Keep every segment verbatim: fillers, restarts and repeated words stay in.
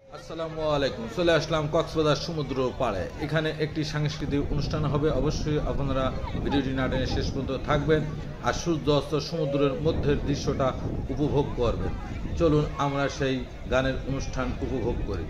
আসসালামু আলাইকুম। চলে আসলাম কক্সবাজার সমুদ্র পাড়ে। এখানে একটি সাংস্কৃতিক অনুষ্ঠান হবে, অবশ্যই আপনারা ভিডিওটি না টেনে শেষ পর্যন্ত থাকবেন আর সূর্য অস্ত সমুদ্রের মধ্যের দৃশ্যটা উপভোগ করবেন। চলুন আমরা সেই গানের অনুষ্ঠান উপভোগ করি।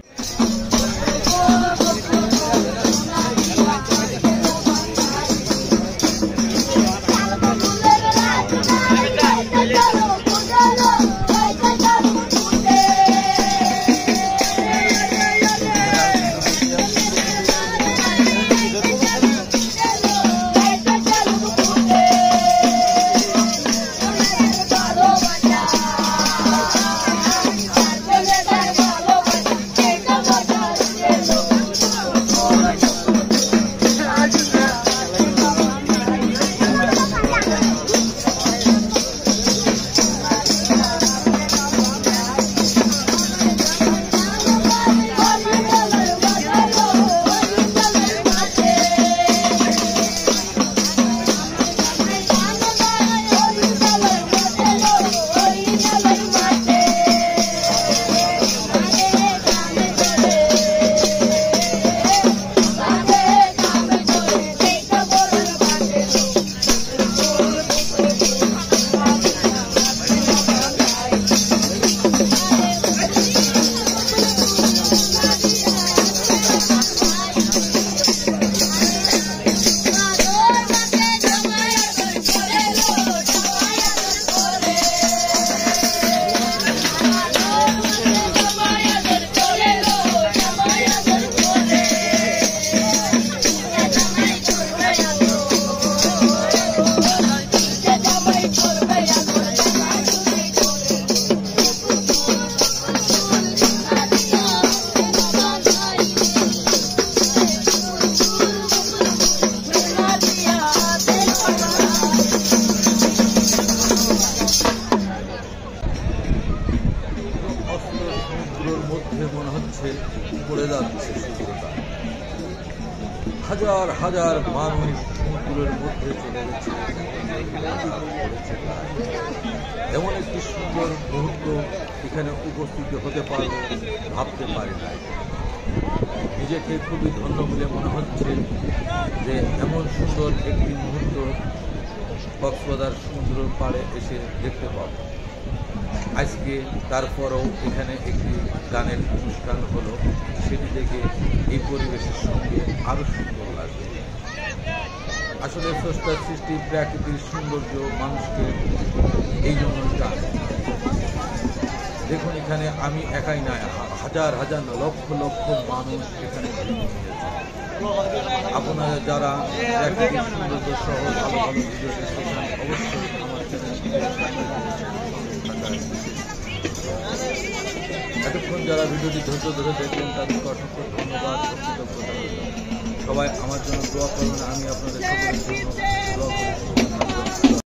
সমুদ্রের মধ্যে মনে হচ্ছে পড়ে যাচ্ছে সূর্যটা। হাজার হাজার মানুষ সমুদ্রের মধ্যে চলে গেছে। এমন একটি সুন্দর মুহূর্ত এখানে উপস্থিত হতে পারবো ভাবতে পারি না। নিজেকে খুবই ধন্য বলে মনে হচ্ছে যে এমন সুন্দর একটি মুহূর্ত কক্সবাজার সমুদ্রের পাড়ে এসে দেখতে পাবো। আজকে তারপরেও এখানে একটি গানের অনুষ্ঠান হলো, সেটি দেখে এই পরিবেশের সঙ্গে আরও সুন্দর লাগবে। আসলে স্রষ্টার সৃষ্টি প্রাকৃতিক সৌন্দর্য মানুষকে এই জন্য টানে। দেখুন এখানে আমি একাই নয়, হাজার হাজার লক্ষ লক্ষ মানুষ এখানে নিয়েছে। আপনারা যারা প্রাকৃতিক সৌন্দর্য সহ ভালো ভালো ভিডিও দেখতে চান অবশ্যই আমার এতক্ষণ যারা ভিডিওটি ধৈর্য ধরে দেখলেন তাদেরকে অসংখ্য ধন্যবাদ ও কৃতজ্ঞতা রইল। সবাই আমার জন্য দোয়া করবেন, আমি আপনাদের সকলের জন্য দোয়া করি।